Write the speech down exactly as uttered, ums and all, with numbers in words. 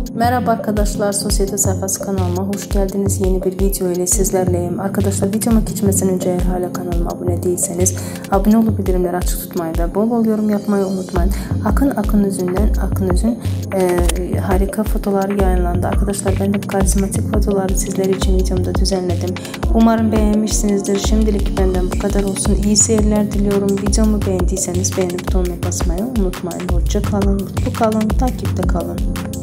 Merhaba arkadaşlar, Sosyete Sayfası kanalıma hoş geldiniz. Yeni bir video ile sizlerleyim. Arkadaşlar, videoma geçmeden önce eğer hala kanalıma abone değilseniz abone olup bildirimleri açık tutmayı ve bol bol yorum yapmayı unutmayın. Akın Akın Özü'nden Akın Özün e, harika fotoğrafları yayınlandı. Arkadaşlar, ben de bu karizmatik fotoğrafları sizler için videomda düzenledim. Umarım beğenmişsinizdir. Şimdilik benden bu kadar olsun. İyi seyirler diliyorum. Videomu beğendiyseniz beğeni butonuna basmayı unutmayın. Hoşça kalın, mutlu kalın, takipte kalın.